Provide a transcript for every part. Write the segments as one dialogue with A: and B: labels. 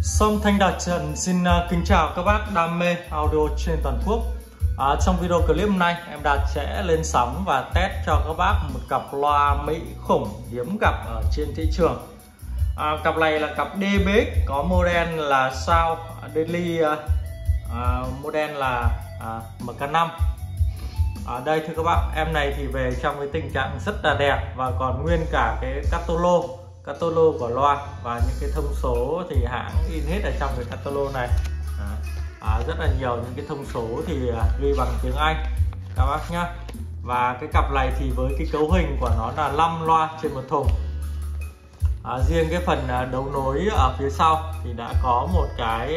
A: Song Thanh Đạt Trần xin kính chào các bác đam mê audio trên toàn quốc. Trong video clip hôm nay em Đạt sẽ lên sóng và test cho các bác một cặp loa Mỹ khủng hiếm gặp ở trên thị trường. Cặp này là cặp DBX, có model là Sound Daily, model là MK5. Đây thưa các bác, em này thì về trong cái tình trạng rất là đẹp và còn nguyên cả cái catalog của loa và những cái thông số thì hãng in hết ở trong cái catalog này. Rất là nhiều những cái thông số thì ghi bằng tiếng Anh các bác nhá. Và cái cặp này thì với cái cấu hình của nó là 5 loa trên một thùng. Riêng cái phần đấu nối ở phía sau thì đã có một cái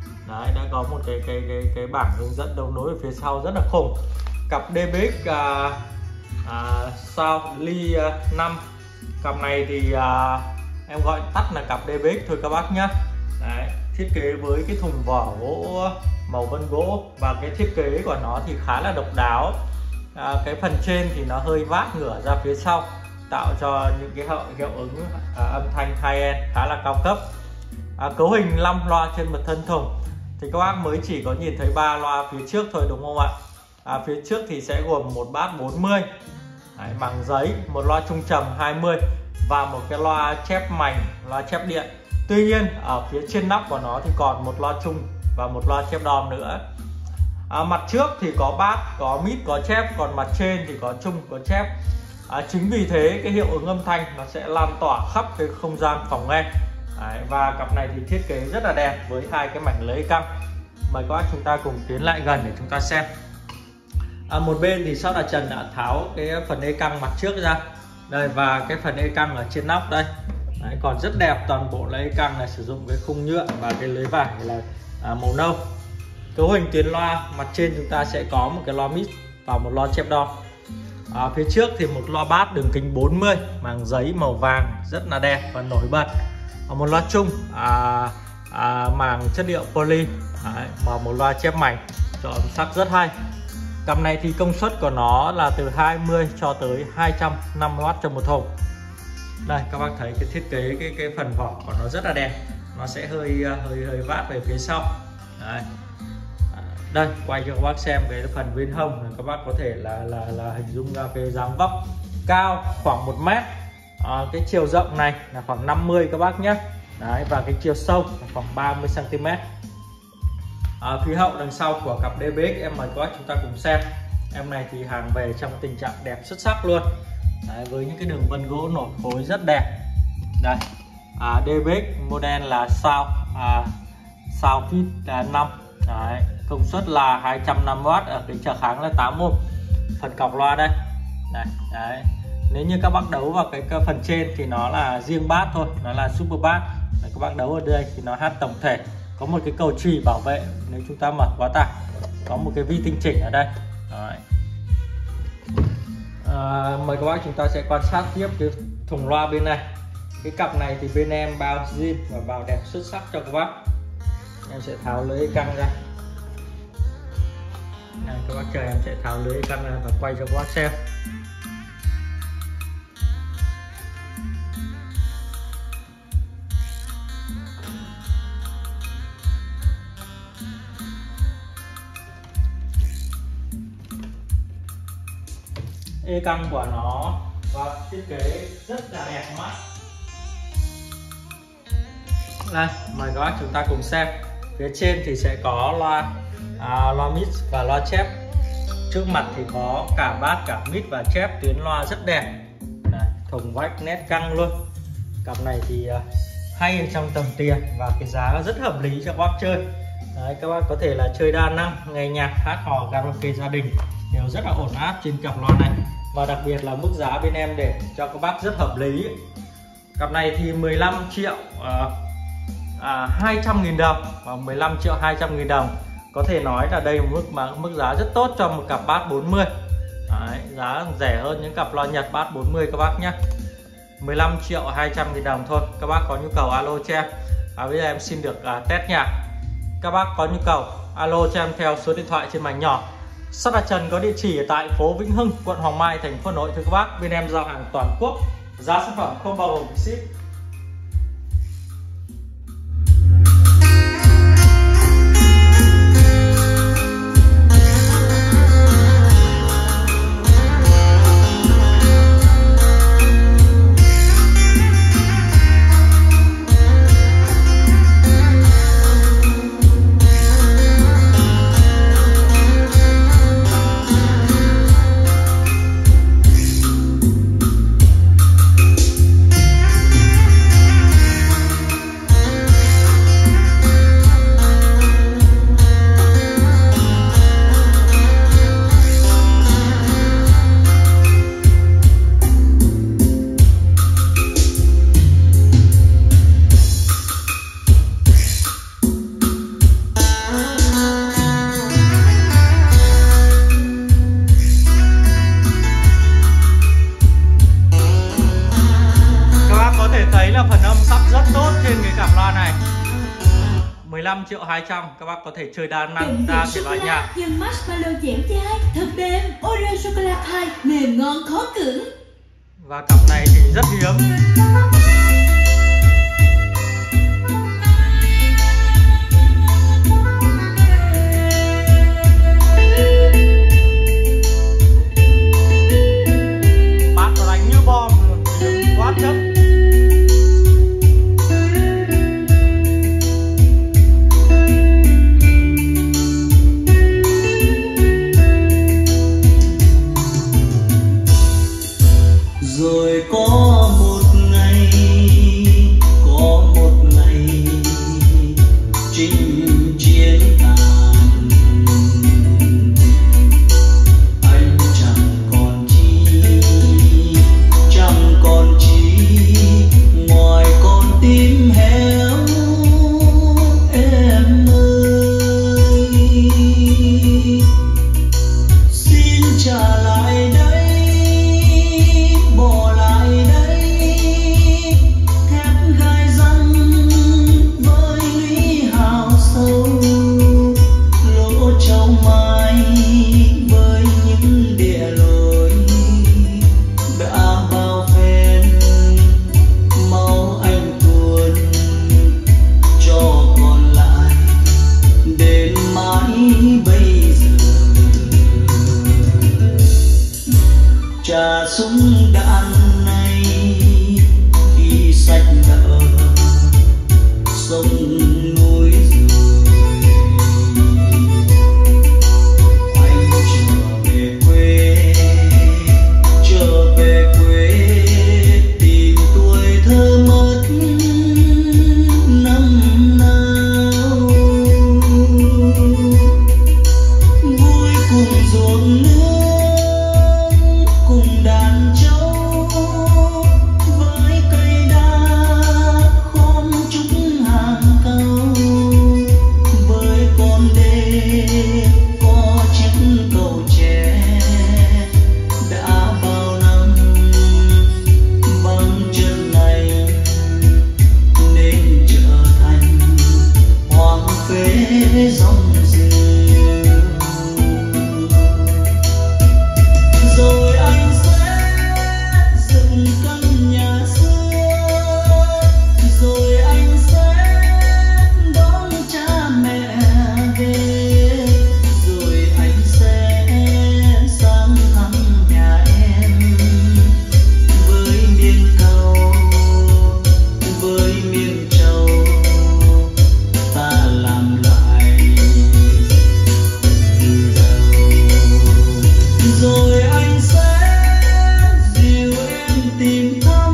A: cái bảng hướng dẫn đấu nối ở phía sau rất là khủng. Cặp DBX Sound Daily 5. Cặp này thì em gọi tắt là cặp DBX thôi các bác nhé. Thiết kế với cái thùng vỏ gỗ màu vân gỗ và cái thiết kế của nó thì khá là độc đáo. Cái phần trên thì nó hơi vát ngửa ra phía sau, tạo cho những cái hiệu ứng âm thanh high-end khá là cao cấp. Cấu hình 5 loa trên một thân thùng thì các bác mới chỉ có nhìn thấy 3 loa phía trước thôi đúng không ạ? Phía trước thì sẽ gồm một bát 40 bằng giấy, một loa trung trầm 20 và một cái loa chép mành, loa chép điện. Tuy nhiên ở phía trên nắp của nó thì còn một loa trung và một loa chép đom nữa. Mặt trước thì có bát, có mít, có chép, còn mặt trên thì có trung, có chép. Chính vì thế cái hiệu ứng âm thanh nó sẽ lan tỏa khắp cái không gian phòng nghe. Và cặp này thì thiết kế rất là đẹp với hai cái mảnh lưới căng. Mời các bác chúng ta cùng tiến lại gần để chúng ta xem. Một bên thì Song Đạt Trần đã tháo cái phần e căng mặt trước ra đây, và cái phần e căng ở trên nóc đây. Còn rất đẹp, toàn bộ là e căng là sử dụng cái khung nhựa và cái lưới vải là màu nâu. Cấu hình tuyến loa mặt trên chúng ta sẽ có một cái loa mid và một loa chép đo. Phía trước thì một loa bass đường kính 40 màng giấy màu vàng rất là đẹp và nổi bật. Một loa trung màng chất liệu poly và một loa chép mảnh cho âm sắc rất hay. Cặp này thì công suất của nó là từ 20 cho tới 250W cho một thùng. Đây các bác thấy cái thiết kế cái phần vỏ của nó rất là đẹp, nó sẽ hơi vát về phía sau. Đây quay cho các bác xem cái phần bên hông, các bác có thể là hình dung ra cái dáng vóc cao khoảng 1 mét. Cái chiều rộng này là khoảng 50 các bác nhé. Và cái chiều sâu là khoảng 30 cm. Phía hậu đằng sau của cặp DBX em mời các bác chúng ta cùng xem. Em này thì hàng về trong tình trạng đẹp xuất sắc luôn. Với những cái đường vân gỗ nổi khối rất đẹp. Đây DBX model là Sound Fit 5. Công suất là 250W, ở cái trở kháng là 8 ohm. Phần cọc loa đây. Nếu như các bác đấu vào cái phần trên thì nó là riêng bass thôi, nó là super bass. Các bác đấu ở đây thì nó hát tổng thể, có một cái cầu chì bảo vệ nếu chúng ta mở quá tải, có một cái vi tinh chỉnh ở đây. Mời các bác chúng ta sẽ quan sát tiếp cái thùng loa bên này. Cái cặp này thì bên em bao zin và vào đẹp xuất sắc cho các bác. Em sẽ tháo lưới căng ra. Các bác chờ em sẽ tháo lưới căng ra và quay cho các bác xem. E căng của nó và thiết kế rất là đẹp mắt. Đây mời các bác chúng ta cùng xem. Phía trên thì sẽ có loa mid và loa chép. Trước mặt thì có cả bass cả mid và chép, tuyến loa rất đẹp. Thùng vách nét căng luôn. Cặp này thì hay ở trong tầm tiền và cái giá rất hợp lý cho các bác chơi. Các bác có thể là chơi đa năng, nghe nhạc, hát hò, karaoke gia đình đều rất là ổn áp trên cặp loa này. Và đặc biệt là mức giá bên em để cho các bác rất hợp lý. Cặp này thì 15 triệu 200.000 đồng và 15 triệu 200.000 đồng. Có thể nói là đây là mức giá rất tốt cho một cặp bass 40. Giá rẻ hơn những cặp loa Nhật bass 40 các bác nhé. 15 triệu 200.000 đồng thôi. Các bác có nhu cầu alo cho em. Bây giờ em xin được test nhạc. Các bác có nhu cầu alo cho em theo số điện thoại trên màn nhỏ. Song Đạt Trần có địa chỉ ở tại phố Vĩnh Hưng, quận Hoàng Mai, thành phố Hà Nội thưa các bác. Bên em giao hàng toàn quốc, giá sản phẩm không bao gồm ship. 15 triệu 200 các bác có thể chơi đa năng đa thể loại nhạc.
B: Nhân marshmallow dẻo dai, thật mềm, Oreo chocolate pie, mềm ngon khó cưỡng.
A: Và cặp này thì rất hiếm. Bát nó đánh như bom, hiếm quá chất.
C: Rồi có một ngày chinh chiến tàn, anh chẳng còn chi ngoài con tim héo em ơi, xin trả lại đây, bỏ lại đây thép gai răng với lý hào sâu, lỗ châu mai với những địa lối đã bao phen máu anh tuôn cho còn lại đến mãi bây giờ. Trà súng đạn này khi sạch nợ sông núi rồi, anh trở về quê tìm tuổi thơ mất năm nào, vui cùng ruộng nước cùng đàn trâu với cây đa khóm trúc hàng cao, với con đê có chiếc cầu tre đã bao năm vắng chân này nên trở thành hoang phế rong rêu. Rồi anh sẽ dựng căn nhà xưa, rồi anh sẽ đón cha mẹ về, rồi anh sẽ sang thăm nhà em với miếng cau với miếng trầu ta làm lại từ đầu. Rồi anh sẽ dìu em tìm thăm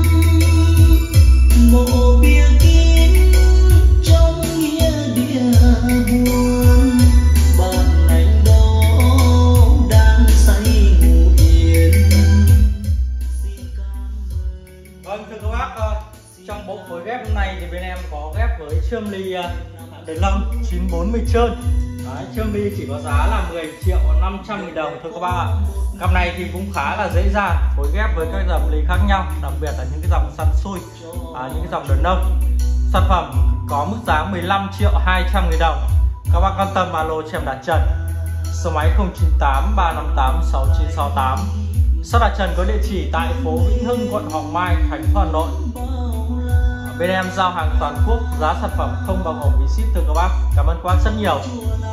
C: mộ bia kín trong nghĩa địa buồn, bạn anh đó đang say ngủ yên. Xin cảm ơn.
A: Vâng thưa các bác, trong bộ phối ghép hôm nay thì bên em có ghép với Trương Ly đèn lồng 940 trơn. Đấy, Trương Ly chỉ có giá là 10 triệu 500 nghìn đồng thôi các bác ạ. Cặp này thì cũng khá là dễ dàng phối ghép với các dòng ly khác nhau, đặc biệt là những cái dòng săn xui, những cái dòng đờn nông. Sản phẩm có mức giá 15 triệu 200 nghìn đồng. Các bác quan tâm alo cho em đặt Trần, số máy 098 358 6968. Shop đặt Trần có địa chỉ tại phố Vĩnh Hưng, quận Hoàng Mai, thành phố Hà Nội. Bên em giao hàng toàn quốc, giá sản phẩm không bao gồm phí ship thưa các bác. Cảm ơn các bác rất nhiều.